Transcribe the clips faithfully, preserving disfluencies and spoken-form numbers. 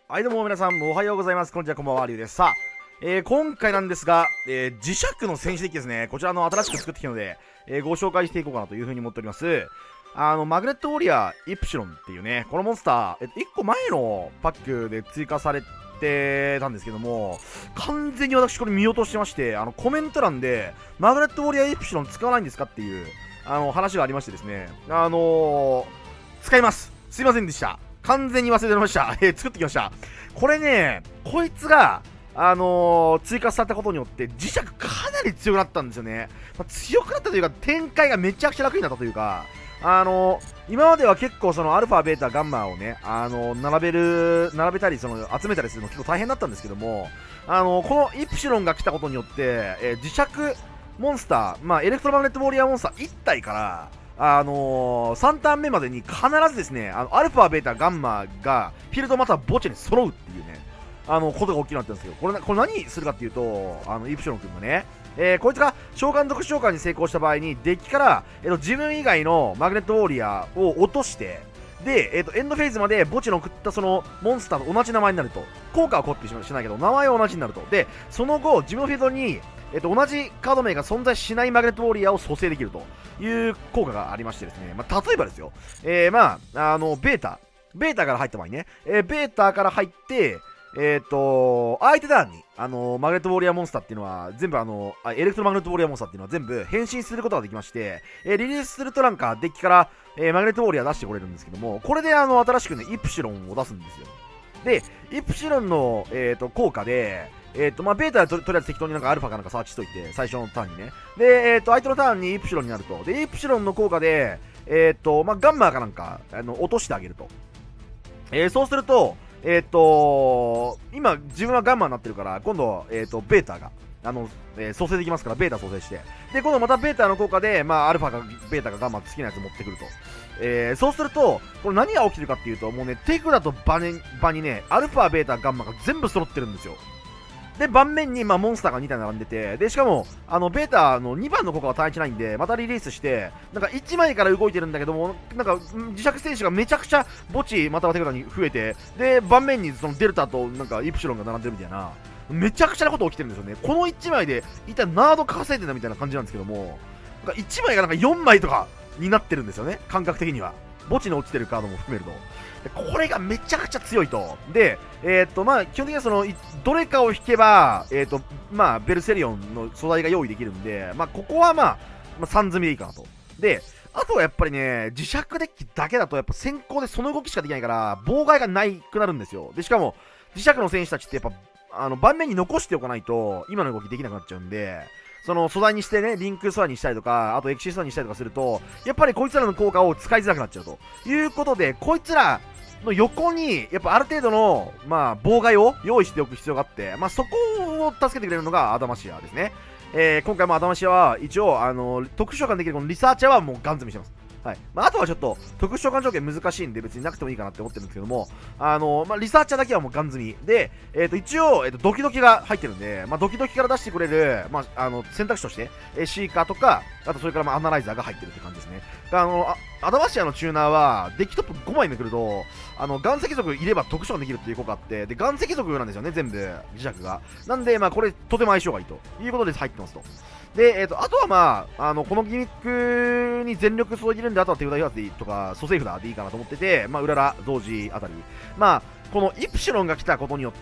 はい、どうも皆さん、おはようございます。こんにちは、こんばんは、りゅうです。さあ、えー、今回なんですが、えー、磁石の戦士デッキですね。こちらの新しく作ってきたので、えー、ご紹介していこうかなというふうに思っております。あの、マグネットウォリアーイプシロンっていうね、このモンスター、えっと、いっこまえのパックで追加されてたんですけども、完全に私これ見落としてまして、あの、コメント欄で、マグネットウォリアーイプシロン使わないんですかっていう、あの、話がありましてですね、あのー、使います。すいませんでした。完全に忘れてました。えー、作ってきました。これね、こいつが、あのー、追加されたことによって、磁石かなり強くなったんですよね。まあ、強くなったというか、展開がめちゃくちゃ楽になったというか、あのー、今までは結構そのアルファ、ベータ、ガンマをね、あのー、並べる、並べたり、その集めたりするの結構大変だったんですけども、あのー、このイプシロンが来たことによって、えー、磁石モンスター、まあ、エレクトロマグネットウォリアーモンスターいち体から、あのー、さんターン目までに必ずですね、あのアルファ、ベータ、ガンマがフィールドまたは墓地に揃うっていうね、あのことが起きるようになってるんですよ。これ、これ何するかっていうと、あのイプシロン君がね、えー、こいつが召喚特殊召喚に成功した場合に、デッキから、えー、と自分以外のマグネットウォリアーを落として、で、えー、とエンドフェーズまで墓地の送ったそのモンスターと同じ名前になると、効果はコピーしないけど、名前は同じになると。で、その後、自分のフィールドに、えっと、同じカード名が存在しないマグネットウォリアーを蘇生できるという効果がありましてですね、まあ、例えばですよ、えー、まあ、あの、ベータ、ベータから入った場合ね、えー、ベータから入って、えっ、ー、と、相手ターンに、あの、マグネットウォリアーモンスターっていうのは、全部あの、エレクトロマグネットウォリアーモンスターっていうのは全部変身することができまして、えー、リリースするとなんかデッキから、えー、マグネットウォリアー出してこれるんですけども、これであの、新しくね、イプシロンを出すんですよ。で、イプシロンの、えー、と効果で、えっ、ー、と、まあ、ベータで と, とりあえず適当になんかアルファかなんかサーチしといて、最初のターンにね。で、えっ、ー、と、相手のターンにイプシロンになると。で、イプシロンの効果で、えっ、ー、と、まあ、ガンマーかなんか、あの、落としてあげると。えー、そうすると、えっ、と、今、自分はガンマーになってるから、今度、えっ、と、ベータが、あの、えー、蘇生できますから、ベータ蘇生して。で、今度またベータの効果で、まあ、アルファかベータかガンマー好きなやつ持ってくると。えー、そうすると、これ何が起きてるかっていうと、もうね、手札と場に、場にね、アルファ、ベータ、ガンマが全部揃ってるんですよ。で、盤面に、まあ、モンスターがに体並んでて、で、しかも、あの、ベータのにばんの効果が単一ないんで、またリリースして、なんかいちまいから動いてるんだけども、なんか、磁石戦士がめちゃくちゃ墓地、または手札に増えて、で、盤面にそのデルタと、なんか、イプシロンが並んでるみたいな、めちゃくちゃなこと起きてるんですよね。このいちまいで、一体ナード稼いでんだみたいな感じなんですけども、なんかいちまいがなんかよんまいとかになってるんですよね、感覚的には。墓地に落ちてるカードも含めると。でこれがめちゃくちゃ強いと。で、えー、っと、まあ、基本的にはその、どれかを引けば、えー、っと、まあ、ベルセリオンの素材が用意できるんで、まあ、ここはまあ、まあ、さん積みでいいかなと。で、あとはやっぱりね、磁石デッキだけだと、やっぱ先行でその動きしかできないから、妨害がないくなるんですよ。で、しかも、磁石の選手たちってやっぱ、あの、盤面に残しておかないと、今の動きできなくなっちゃうんで、その素材にしてね、リンク素材にしたりとか、あとエクシー素材にしたりとかすると、やっぱりこいつらの効果を使いづらくなっちゃうということで、こいつらの横に、やっぱある程度の、まあ、妨害を用意しておく必要があって、まあ、そこを助けてくれるのがアダマシアですね。えー、今回もアダマシアは、一応、あの、特殊召喚できるこのリサーチャーはもうガン積みしてます。はい。まあ、あとはちょっと、特殊召喚条件難しいんで別になくてもいいかなって思ってるんですけども、あのー、まあ、リサーチャーだけはもうガン積み。で、えっ、ー、と、一応、えっ、ー、と、ドキドキが入ってるんで、まあ、ドキドキから出してくれる、まあ、あの、選択肢として、えー、シーカーとか、あとそれからまあ、アナライザーが入ってるって感じですね。あの、あアダマシアのチューナーは、デッキトップごまいめくると、あの、岩石族いれば特殊ができるっていう効果あって、で、岩石族なんですよね、全部、磁石が。なんで、まあ、これ、とても相性がいいということで入ってますと。で、えっ、ー、と、あとはまあ、あの、このギミックに全力注いでるんで、あとは手札札でいいとか、蘇生札でいいかなと思ってて、まあ、うらら、同時あたり。まあ、このイプシロンが来たことによって、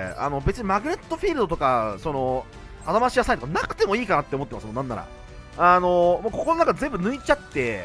あの、別にマグネットフィールドとか、その、アダマシアサイドとかなくてもいいかなって思ってますもん、なんなら。あの、もうここの中全部抜いちゃって、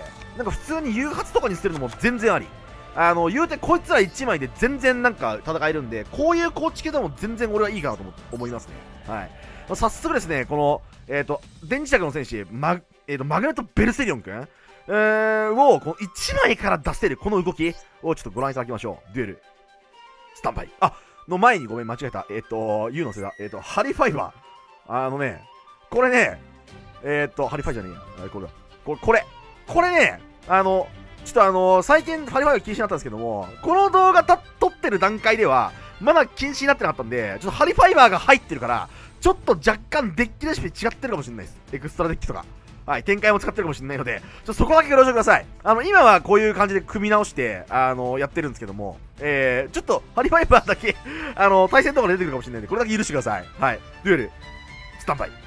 なんか普通に誘発とかに捨てるのも全然あり。あの、言うてこいつらいちまいで全然なんか戦えるんで、こういう構築でも全然俺はいいかなと思いますね。はい。まあ、早速ですね、この、えっ、ー、と、電磁石の戦士、マ,、えー、とマグネット・ベルセリオン君、えー、をこのいちまいから出せるこの動きをちょっとご覧いただきましょう。デュエル、スタンバイ。あ、の前にごめん、間違えた。えっ、ー、と、ユーのせいだ。えっ、ー、と、ハリファイバー。あのね、これね、えっ、ー、と、ハリファイじゃねえや。これだ。これ、これ、これね、あの、ちょっとあのー、最近ハリファイバー禁止になったんですけども、この動画撮ってる段階では、まだ禁止になってなかったんで、ちょっとハリファイバーが入ってるから、ちょっと若干デッキレシピ違ってるかもしれないです。エクストラデッキとか。 はい、展開も使ってるかもしれないので、ちょっとそこだけご了承ください。あの、今はこういう感じで組み直して、あの、やってるんですけども、えー、ちょっと、ハリファイバーだけ、あの、対戦とかで出てくるかもしれないんで、これだけ許してください。はい。デュエル、スタンバイ。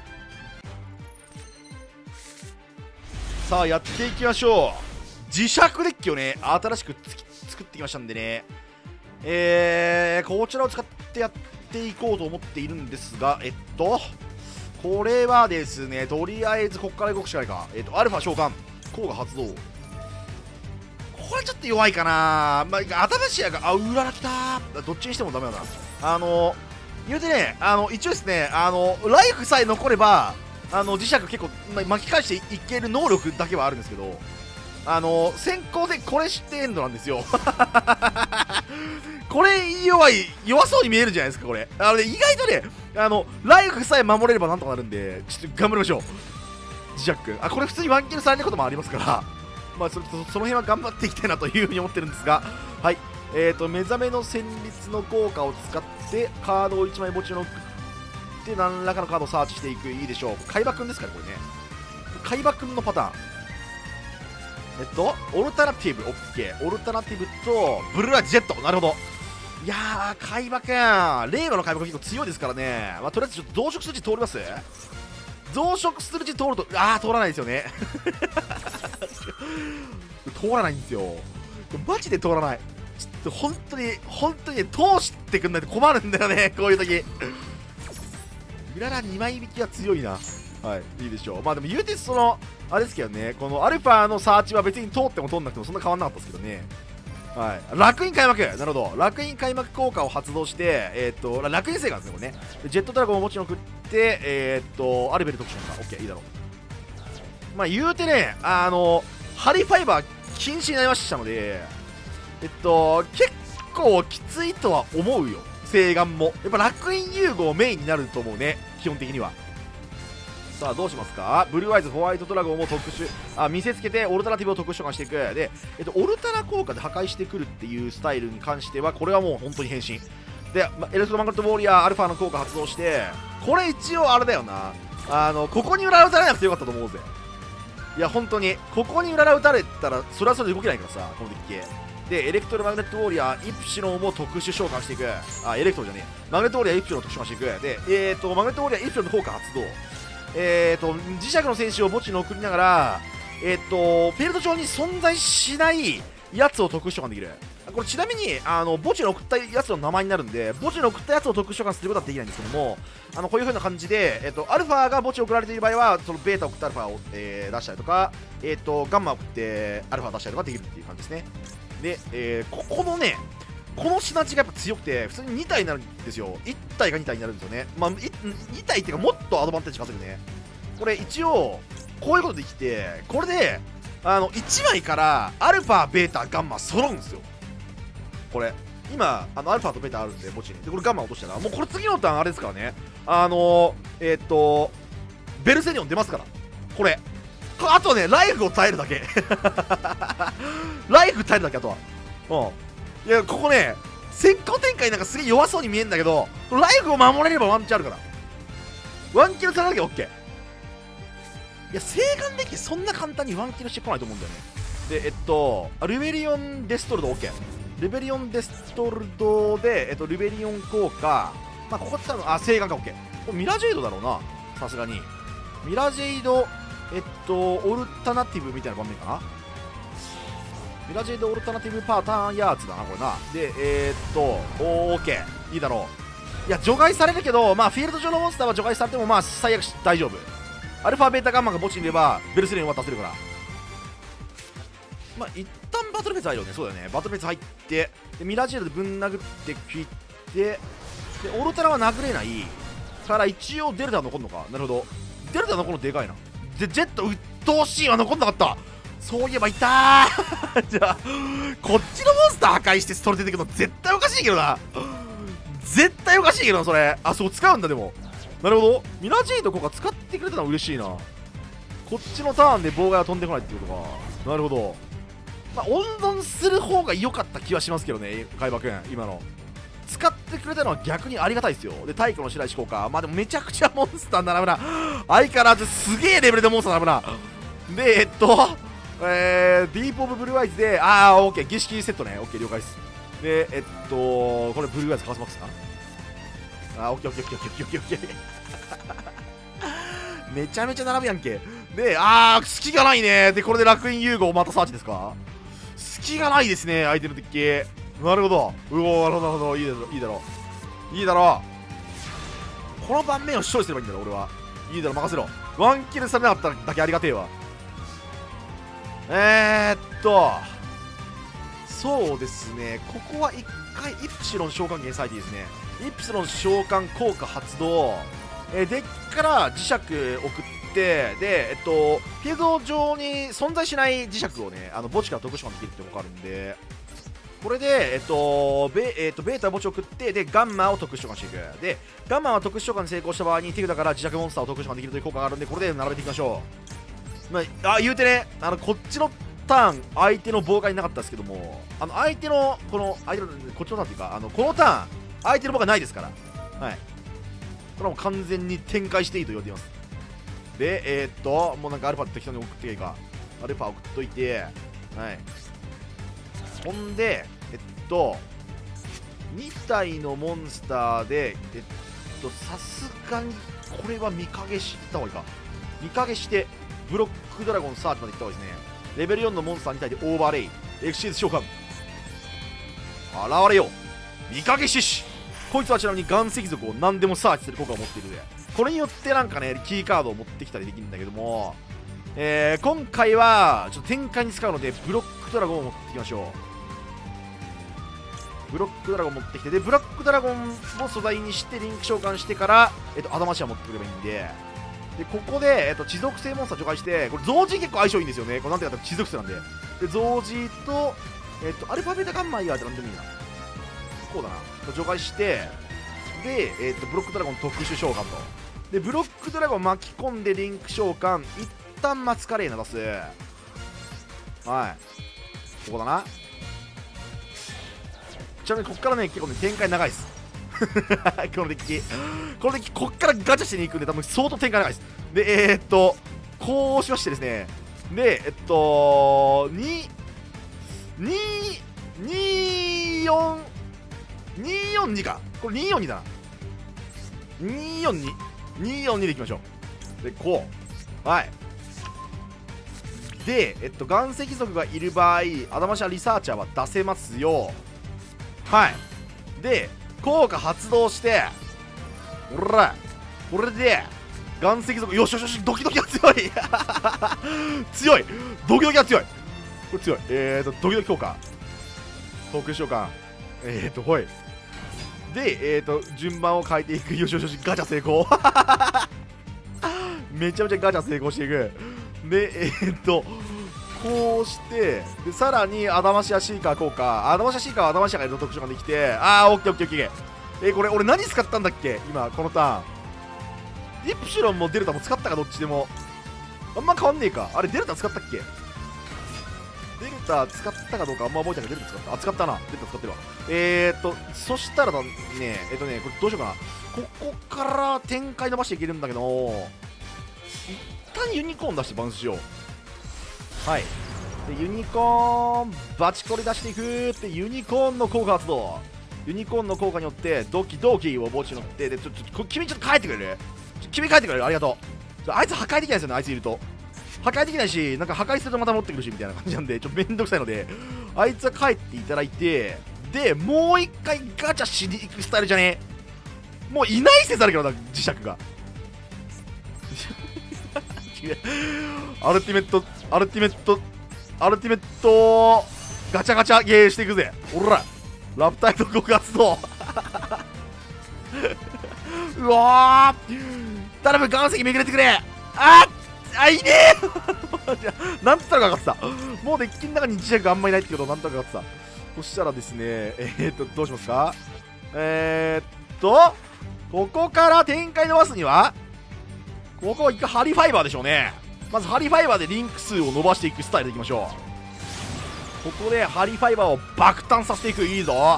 さあ、やっていきましょう。磁石デッキをね、新しく作ってきましたんでね、えー、こちらを使ってやっていこうと思っているんですが、えっと、これはですね、とりあえずここから動くしかないか。えっと、アルファ召喚、効果発動。これちょっと弱いかな。まあ、頭シアが、あ、うららきたー。どっちにしてもダメだな。あの、言うてね、あの、一応ですね、あの、ライフさえ残れば、あの、磁石結構、まあ、巻き返していける能力だけはあるんですけど、あの、先行でこれしてエンドなんですよ。これ弱い、弱そうに見えるじゃないですか、これ。あのね、意外とね、あの、ライフさえ守れればなんとかなるんで、ちょっと頑張りましょう。磁石君。あ、これ普通にワンキルされることもありますから、まあ、それと、その辺は頑張っていきたいなというふうに思ってるんですが、はい。えーと、目覚めの旋律の効果を使って、カードをいちまい墓地に送って、何らかのカードをサーチしていく。いいでしょう。海馬君ですから、これね。海馬君のパターン。えっと、オルタナティブ、オッケー。オルタナティブと、ブルーラジェット。なるほど。いやー、海馬くん。令和の海馬くん結構強いですからね。まあ、とりあえずちょっと増殖数値通ります？増殖数値通ると、あー、通らないですよね。通らないんですよ。マジで通らない。ちょっと本当に、本当に、ね、通してくんないと困るんだよね、こういう時。うららにまい引きは強いな。はい、いいでしょう。まあでも言うてその、あれですけどね、このアルファのサーチは別に通っても通んなくてもそんな変わんなかったですけどね。はい、楽印開幕、なるほど、楽印開幕効果を発動して、えー、っと楽印星がですね、これね、ジェットドラゴンを墓地に送って、えー、っとアルベル特殊か、オッケー、いいだろう。まあ言うてね、あのハリファイバー禁止になりましたので、えっと結構きついとは思うよ、星眼も。やっぱ楽印融合メインになると思うね、基本的には。さあどうしますか。ブルーアイズホワイトドラゴンを特殊あ見せつけてオルタナティブを特殊召喚していく。で、えっと、オルタナ効果で破壊してくるっていうスタイルに関してはこれはもう本当に変身で、ま、エレクトロマンガルトウォーリアーアルファの効果発動して、これ一応あれだよな、あのここに裏打たれなくてよかったと思うぜ。いや本当にここに裏打たれたらそれはそれで動けないからさ、このデッキでエレクトロマグネットウォーリアーイプシロンを特殊召喚していく。あエレクトロじゃねえマグネットウォーリアーイプシロンを特殊召喚していく。でえー、っとマグネットウォーリアーイプシロンの効果発動。えーと磁石の戦士を墓地に送りながら、えーとフィールド上に存在しないやつを特殊召喚できる。これちなみにあの墓地に送ったやつの名前になるんで、墓地に送ったやつを特殊召喚することはできないんですけども、あのこういう風な感じで、えーとアルファが墓地に送られている場合はそのベータを送ったアルファを、えー出したりとか、えーとガンマを送ってアルファを出したりとかできるっていう感じですね。で、えー、ここのねこのシナジーがやっぱ強くて、普通にに体になるんですよ。いち体がに体になるんですよね。まあ、に体っていうか、もっとアドバンテージ稼ぐね。これ一応、こういうことできて、これで、あの、いちまいから、アルファ、ベータ、ガンマ、揃うんですよ。これ。今、あの、アルファとベータあるんで、墓地に。で、これガンマ落としたら、もうこれ次のターンあれですからね。あのー、えー、っと、ベルセニオン出ますから。これ。あとね、ライフを耐えるだけ。ライフ耐えるだけ、あとは。うん。いや、ここね、先行展開なんかすげえ弱そうに見えるんだけど、ライフを守れればワンチャンあるから。ワンキルされなきゃ OK。いや、星眼デッキそんな簡単にワンキルしてこないと思うんだよね。で、えっと、ルベリオンデストルド OK。ルベリオンデストルドで、えっと、ルベリオン効果。まあ、ここって多分、あ、星眼か OK。これミラジェイドだろうな。さすがに。ミラジェイド、えっと、オルタナティブみたいな場面かな。ミラジェイドオルタナティブパターンヤーツだな、これな。で、えー、っと、オーケー。いいだろう。いや、除外されるけど、まあ、フィールド上のモンスターは除外されても、まあ、最悪大丈夫。アルファ、ベータ、ガンマが墓地にいれば、ベルセレンを渡せるから。まあ、一旦バトルフェス入るよね。そうだよね。バトルフェス入って、でミラジェイドでぶん殴って切って、で、オルタナは殴れない。から一応デルタ残るのか。なるほど。デルタ残るのでかいな。で、ジェット、鬱陶しいは残んなかった。そういえばいたーじゃあ、こっちのモンスター破壊してそれ出てくるの絶対おかしいけどな。絶対おかしいけどな、それ。あ、そう使うんだ、でも。なるほど。ミラジェイド効果使ってくれたのは嬉しいな。こっちのターンで妨害は飛んでこないってことか。なるほど。まあ、温存する方が良かった気はしますけどね、海馬くん、今の。 使ってくれたのは逆にありがたいですよ。で、太古の白石効果。まあでもめちゃくちゃモンスター並ぶな。相変わらずすげえレベルでモンスター並ぶな。で、えっと、えー、ディープオブブルーアイズで、あー、オッケー、儀式セットね。オッケー、了解です。で、えっと、これブルーアイズカワスマックスかな。あー、オッケー、オッケー、オッケー、オッケー、オッケー、オッケー。めちゃめちゃ並ぶやんけ。で、あー、隙がないね。で、これで楽園融合またサーチですか。隙がないですね、相手の敵。なるほど。うおー、なるほど、なるほど。いいだろう、いいだろう。いいだろう。この盤面を勝利すればいいんだろ、俺は。いいだろ、任せろ。ワンキルされなかっただけありがてえわ。えーっと、そうですね、ここは一回、イプシロン召喚源されていいですね。イプシロン召喚効果発動。えー、デッキから磁石送って、で、えっと、フィールド上に存在しない磁石をね、あの墓地から特殊化できるってことがあるんで、これで、えっと、ベえっと、ベータ墓地を送って、で、ガンマを特殊召喚していく。で、ガンマは特殊召喚に成功した場合に、手札から磁石モンスターを特殊召喚できるという効果があるんで、これで並べていきましょう。まあ、あ、言うてね、あの、こっちのターン、相手の妨害なかったですけども、あの、相手の、この、相手の、こっちのターンっていうか、あの、このターン、相手の妨害ないですから。はい。これはもう完全に展開していいと言われています。で、えー、っと、もうなんかアルファ適当に送っていいか。アルファ送っといて、はい。ほんで、えっと、に体のモンスターで、えっと、さすがに、これは見影した方がいいか。見影して、ブロックドラゴンサーチまで行った方がいいですね。レベルよんのモンスターに体でオーバーレイ。エクシーズ召喚。現れよ。見影獅子。こいつはちなみに岩石族を何でもサーチする効果を持っているので、これによってなんかね、キーカードを持ってきたりできるんだけども、えー、今回はちょっと展開に使うので、ブロックドラゴンを持ってきましょう。ブロックドラゴン持ってきて、で、ブラックドラゴンを素材にしてリンク召喚してから、えっと、アダマシア持ってくればいいんで、で、ここで、えっと、地属性モンスター除外して、これ、増人結構相性いいんですよね。これなんていうか、地属性なんで。で、増人と、えっと、アルファベータガンマイヤーってなんでもいいな。こうだな。除外して、で、えっと、ブロックドラゴン特殊召喚と。で、ブロックドラゴン巻き込んでリンク召喚。一旦マツカレーナ出す。はい。ここだな。ちなみにこっからね、結構ね、展開長いです。このデッキ。このデッキ、こっからガチャしに行くんで、多分相当展開長いです。で、えー、っと、こうしましてですね。で、えっと、に、に、に、よん、によんにか。これによんにだな。によんに。によんにでいきましょう。で、こう。はい。で、えっと、岩石族がいる場合、アダマシャリサーチャーは出せますよ。はい。で、効果発動して、ほら、これで、岩石族、よしよしよし、ドキドキが強い強いドキドキが強いこれ強い。えーと、ドキドキ効果。特殊召喚。えーと、ほい。で、えーと、順番を変えていく。よしよしよし、ガチャ成功めちゃめちゃガチャ成功していく。で、えーと、こうして、で、さらに、アダマシアシーカー効果。アダマシアシーカーはアダマシアがいる特殊ができて、あー、オッケーオッケーオッケー。えー、これ、俺何使ったんだっけ今、このターン。イプシロンもデルタも使ったか、どっちでも。あんま変わんねえか。あれ、デルタ使ったっけデルタ使ったかどうかあんま覚えてないけど、デルタ使った。あ、使ったな。デルタ使ってるわ。えーっと、そしたらだね、えっとね、これどうしようかな。ここから展開伸ばしていけるんだけど、一旦ユニコーン出してバウンスしよう。はい。で、ユニコーン、バチコリ出していくって、ユニコーンの効果発動。ユニコーンの効果によって、ドキドキを墓地に乗って、で、ちょ、ちょ、君ちょっと帰ってくれる君帰ってくれるありがとう。あいつ破壊できないですよね、あいついると。破壊できないし、なんか破壊するとまた持ってくるしみたいな感じなんで、ちょっとめんどくさいので、あいつは帰っていただいて、で、もう一回ガチャしに行くスタイルじゃねえ。もういない説あるけどな、磁石が。アルティメット、アルティメット、アルティメット、ガチャガチャゲーしていくぜ。おら、ラプタイト極発動。うわー、頼む、岩石めぐれてくれ。あっあ、いいねーなんとなく分かってた。もうデッキの中に磁石あんまりないってことなんとなく分かってた。そしたらですね、えー、っと、どうしますか。えー、っと、ここから展開伸ばすには、ここは一回ハリファイバーでしょうね。まずハリファイバーでリンク数を伸ばしていくスタイルでいきましょう。ここでハリファイバーを爆誕させていく。いいぞ。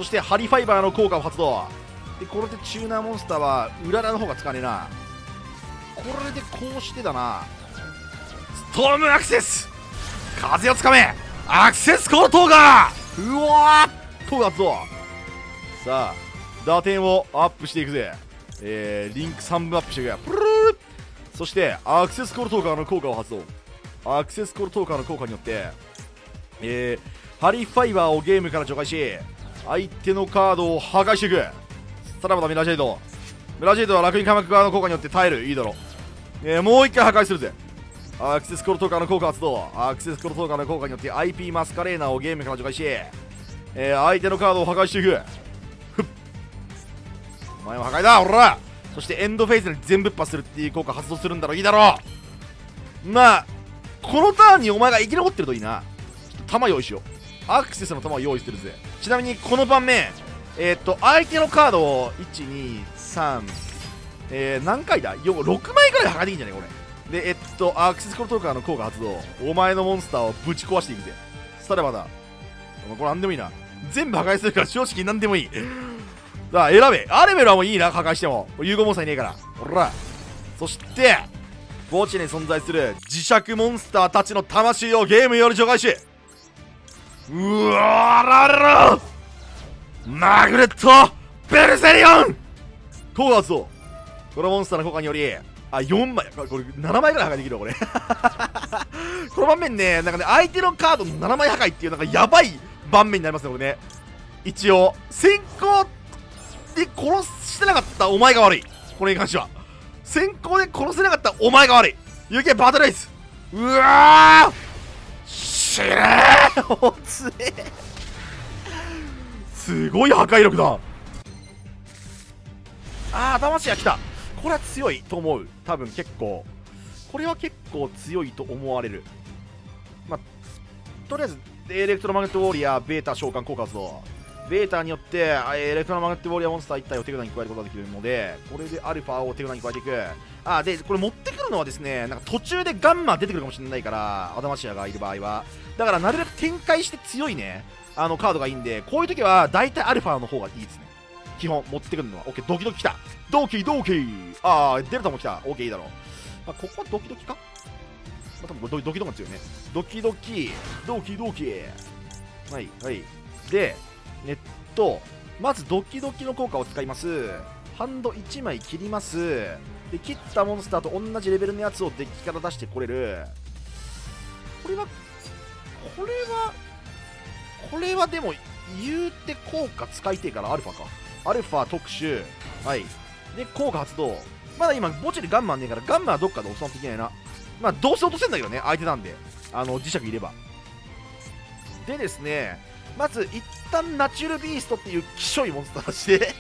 そしてハリファイバーの効果を発動で、これでチューナーモンスターはうららの方が使わねえな。これでこうしてだな、ストームアクセス、風をつかめ、アクセスコートーガー、うわートーガー発動。さあ打点をアップしていくぜ。えー、リンクさんぶんアップしていく。プルルル。そしてアクセスコールトーカーの効果を発動。アクセスコールトーカーの効果によって、えー、ハリファイバーをゲームから除外し相手のカードを破壊していく。さらばだミラージェイド。ミラージェイドは楽に開幕側の効果によって耐える。いいだろう、えー、もう一回破壊するぜ。アクセスコールトーカーの効果発動。アクセスコールトーカーの効果によって アイピー マスカレーナをゲームから除外し、えー、相手のカードを破壊していく。ふっ、お前は破壊だ、おら。そしてエンドフェーズに全部っ破するっていう効果発動するんだろ。いいだろう。まあこのターンにお前が生き残ってるといいな。ちょっと弾用意しよう。アクセスの弾を用意してるぜ。ちなみにこの盤面、えー、っと相手のカードをいちにさん、えー、何回だよろくまいぐらい破壊できんじゃねこれで。えっとアクセスコルトーカーの効果発動。お前のモンスターをぶち壊していくぜ。さらばだ、これなんでもいいな。全部破壊するから正直なんでもいい。だから選べ。アレベルはもういいな、破壊しても融合モンスターいねえから。ほら、そして墓地に存在する磁石モンスターたちの魂をゲームより除外し、うわらららマグレットベルセリオン効果発動。このモンスターの効果により、あ、よんまい、これななまいぐらい破壊できるわこれ。この盤面ね、なんかね、相手のカードのななまい破壊っていうなんかやばい盤面になりますねこれね。一応先行で殺してなかったお前が悪い。これに関しては先行で殺せなかったお前が悪い。行けバトルレイス。うわー死ねーおつえすごい破壊力だ。あー魂が来た。これは強いと思う。多分結構これは結構強いと思われる。まあとりあえずエレクトロマグネットウォーリアーベータ召喚効果発動。ベータによってエレクトロマグネットウォーリアーモンスターいち体を手札に加えることができるので、これでアルファを手札に加えていく。あでこれ持ってくるのはですね、なんか途中でガンマ出てくるかもしれないから、アダマシアがいる場合はだからなるべく展開して強いねあのカードがいいんで、こういう時は大体アルファの方がいいですね。基本持ってくるのは OK。 ドキドキきた。ドキドキ。ああデルタも来た。 OK いいだろう。まあ、ここはドキドキか、まあ、多分ドキドキが強いね。ドキドキドキドキ。はいはいでネットまずドキドキの効果を使います。ハンドいちまい切ります。で切ったモンスターと同じレベルのやつをデッキから出してこれる。これはこれはこれはでも言うて効果使いてえからアルファか。アルファ特殊はいで効果発動。まだ今墓地でガンマンねえからガンマンはどっかで襲わなきゃいけないな。まあどうせ落とせんだけどね相手なんで、あの磁石いれば。でですね、まず一旦ナチュラルビーストっていう希少いモンスター出して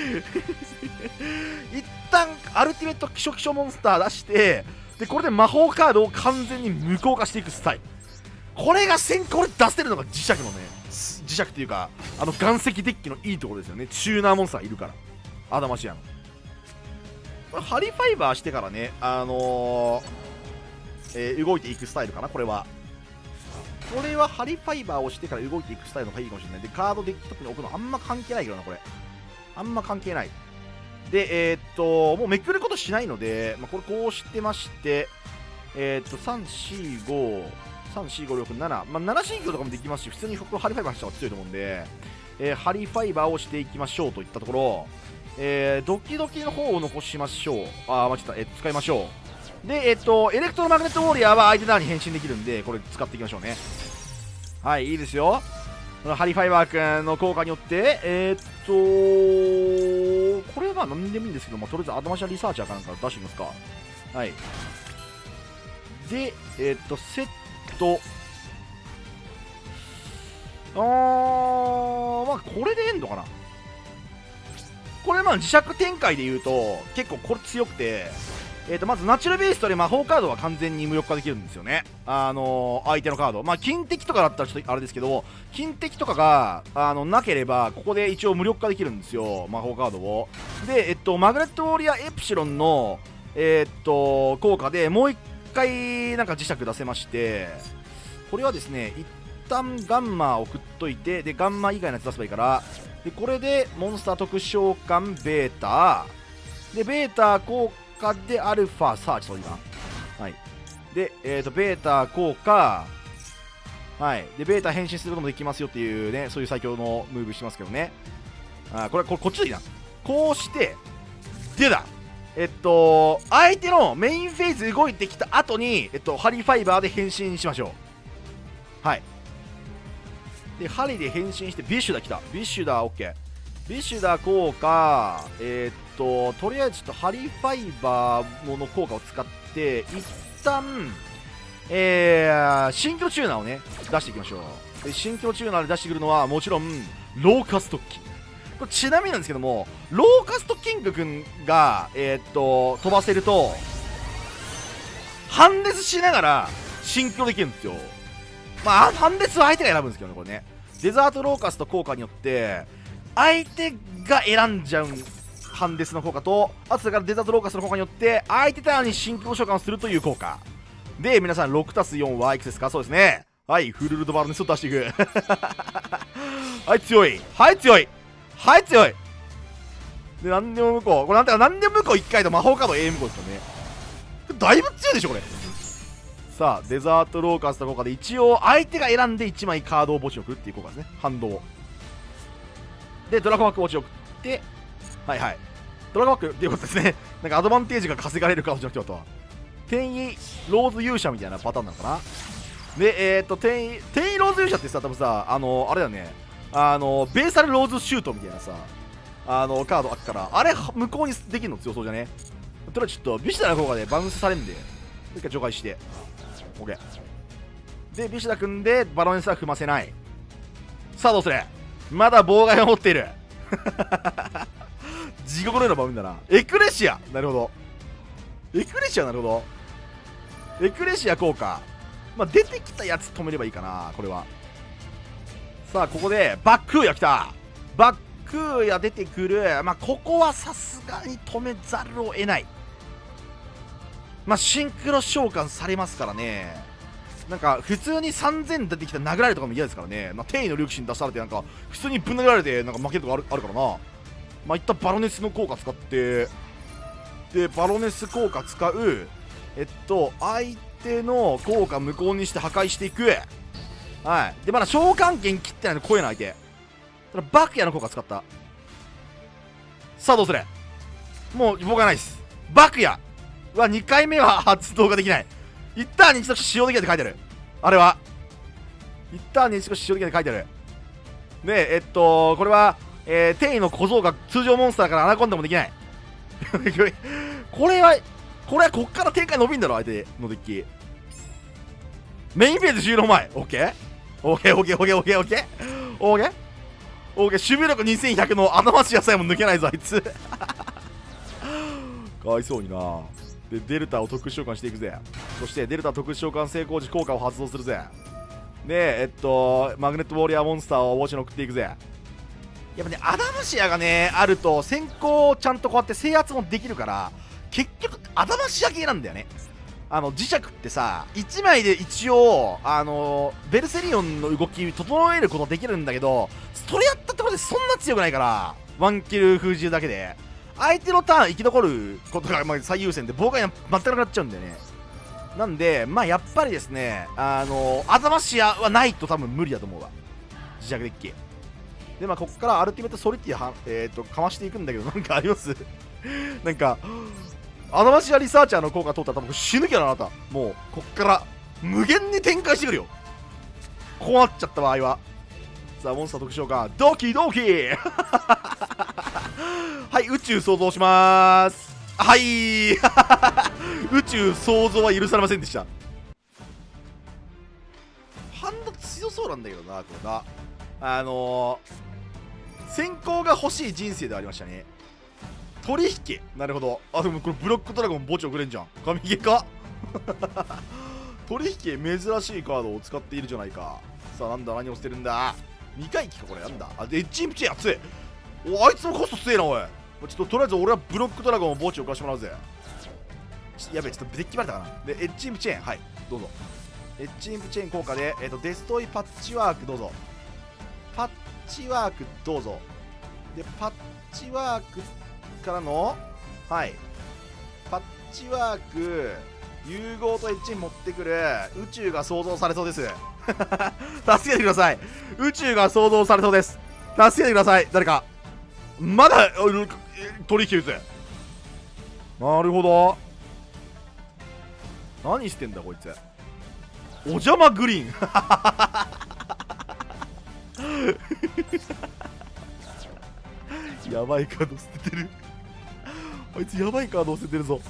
一旦アルティメット希少希少モンスター出して、でこれで魔法カードを完全に無効化していくスタイル。これが先行で出せるのが磁石のね、磁石っていうかあの岩石デッキのいいところですよね。チューナーモンスターいるからアダマシアのこれハリファイバーしてからね、あのーえー、動いていくスタイルかな。これはこれはハリファイバーをしてから動いていくスタイルの方がいいかもしれない。でカードデッキトップに置くのあんま関係ないけどな。これあんま関係ない。でえー、っともうめくることしないので、まあ、これこうしてまして、えー、っとさん、よん、ご、さん、よん、ご、ろく、なな、まあ、なな進行とかもできますし、普通にここハリファイバーした方が強いと思うんで、えー、ハリファイバーをしていきましょうといったところ、えー、ドキドキの方を残しましょう。あー間違った、えー、使いましょう。でえー、っとエレクトロマグネットウォーリアーは相手側に変身できるんで、これ使っていきましょうね。はい、いいですよ。ハリファイバー君の効果によって、えー、っとこれはまあ何でもいいんですけど、まあ、とりあえずアドマシャリサーチャーかなんか出してみますか。はい。で、えー、っと、セット。あー、まあ、これでエンドかな。これまあ磁石展開で言うと、結構これ強くて、えー、とまずナチュラルベーストで魔法カードは完全に無力化できるんですよね。あのー、相手のカード、まあ金敵とかだったらちょっとあれですけど、金敵とかがあのなければここで一応無力化できるんですよ、魔法カードを。で、えっとマグネットウォーリアーエプシロンのえー、っと効果でもう一回なんか磁石出せまして、これはですね一旦ガンマを送っといて、でガンマ以外のやつ出せばいいから、 でこれでモンスター特殊召喚ベータでベータ効果でアルファさあちょっと今はいでえっ、ー、とベータ効果はいでベータ変身することもできますよっていうねそういう最強のムーブしてますけどねあこれこれこっちでいいなこうしてでだえっと相手のメインフェーズ動いてきた後にえっとハリーファイバーで変身しましょうはいでハリーで変身してビッシュダ来たビッシュダ OK ビッシュダ効果えー、っととりあえずちょっとハリーファイバーの効果を使って一旦えー、シンクロチューナーをね出していきましょうでシンクロチューナーで出してくるのはもちろんローカストッキンこれちなみになんですけどもローカストキングくんがえー、っと飛ばせると半列しながらシンクロできるんですよまあ半列は相手が選ぶんですけどねこれねデザートローカスト効果によって相手が選んじゃう半列の効果とあとそれからデザートローカストの効果によって相手ターンにシンクロ召喚をするという効果で皆さん ろくたすよん はいくつですかそうですねはいフルルドバルネスを出していくはい強いはい強いはい強いで何でも向こうこれなんていうか何でも向こういっかいと魔法カード エー 向こうですよねだいぶ強いでしょこれさあデザートローカスト効果で一応相手が選んでいちまいカードを墓地に送るっていう効果ですね反動でドラゴンバック墓地に送ってはいはいドラゴンバックっていうことですねなんかアドバンテージが稼がれるカードじゃなくてとは転移ローズ勇者みたいなパターンなのかなでえー、っと転移転移ローズ勇者ってさ多分さあのあれだよねあのベーサルローズシュートみたいなさあのカードあっからあれ向こうにできるの強そうじゃねとりあえずちょっとビシタの効果でバウンスされるんで一回除外して OK でビシタ組んでバロネスは踏ませないさあどうするまだ妨害を持っている地獄のような場面だなエクレシアなるほどエクレシアなるほどエクレシア効果まあ出てきたやつ止めればいいかなこれはさあここでバックーヤ来たバックーヤ出てくるまあここはさすがに止めざるを得ないまあシンクロ召喚されますからねなんか普通にさんぜん出てきた殴られるとかも嫌ですからねまあ転移のルークシン出されてなんか普通にぶん殴られてなんか負けるとかあるあるからなまあいったバロネスの効果使ってでバロネス効果使うえっと相手の効果無効にして破壊していくはいでまだ召喚権切ってないの声の相手ただバクヤの効果使ったさあどうするもう妨害ないですバクヤはにかいめは発動ができない一旦に一度使用できないって書いてあるあれは一旦に一度使用できないって書いてあるでえっとこれはえー、転移の小僧が通常モンスターからアナコンダもできないこれはこれはこっから展開伸びんだろ相手のデッキメインフェーズ終了前 OKOKOKOKOKOKOK オッケーオッケーオッケーオッケーオッケーオッケーオッケー守備力にせんひゃくの頭し野菜も抜けないぞあいつかわいそうになでデルタを特殊召喚していくぜそしてデルタ特殊召喚成功時効果を発動するぜでえっとマグネットウォリアーモンスターを墓地に送っていくぜやっぱねアダムシアがねあると先行ちゃんとこうやって制圧もできるから結局アダマシア系なんだよねあの磁石ってさいちまいで一応あのベルセリオンの動き整えることできるんだけどそれやったところでそんな強くないからワンキル封じるだけで相手のターン生き残ることがまあ最優先で妨害が全くなくなっちゃうんだよねなんでまあやっぱりですねあのアダマシアはないと多分無理だと思うわ磁石デッキでまあここからアルティメットソリティは、えー、とかましていくんだけどなんかありますなんかアダマシアリサーチャーの効果通ったら多分死ぬけどあなたもうこっから無限に展開してくるよこうなっちゃった場合はさあモンスター特徴がドキドキはい宇宙想像しまーすはい宇宙想像は許されませんでしたハンド強そうなんだけどなこれなあのー、先行が欲しい人生ではありましたね取引なるほどあでもこれブロックドラゴン墓地送れんじゃん神ゲーか取引珍しいカードを使っているじゃないかさあなんだ何を捨てるんだにかい機かこれなんだあエッジインプチェ熱いおあいつもコスト強えなおいちょっととりあえず俺はブロックドラゴンを墓地を送らせてもらうぜやべえちょっとデッキバレたかなでエッジインプチェーンはいどうぞエッジインプチェーン効果で、えー、とデストイパッチワークどうぞパッチワークどうぞでパッチワークからのはいパッチワーク融合とエッジに持ってくる宇宙が想像されそうです。助けてください。宇宙が想像されそうです。助けてください誰か。まだ取引打つ。なるほど。何してんだこいつ。お邪魔グリーン。やばいカード捨ててる。あいつやばいカード捨ててるぞ。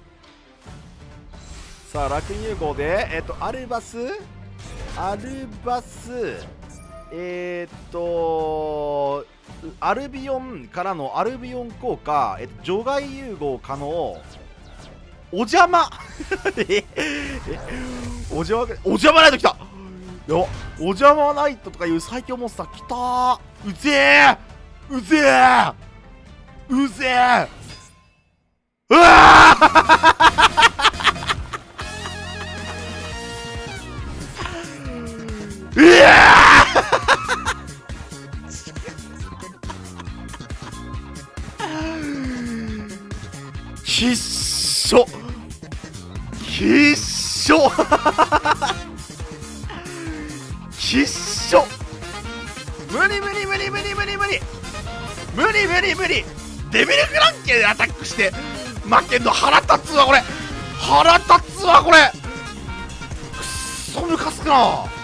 さあ楽園融合でえっとアルバスアルバスえー、っとアルビオンからのアルビオン効果、えっと、除外融合可能お邪魔えお邪魔お邪魔ナイト来た。よお邪魔ナイトとかいう最強モンスター来たー。うぜえうぜえうぜえうわーうわ必勝必勝必勝無理無理無理無理無理無理無理無理無理デビルフランケでアタックして負けんの腹立つわこれ。腹立つわこれ。くっそムカつくな。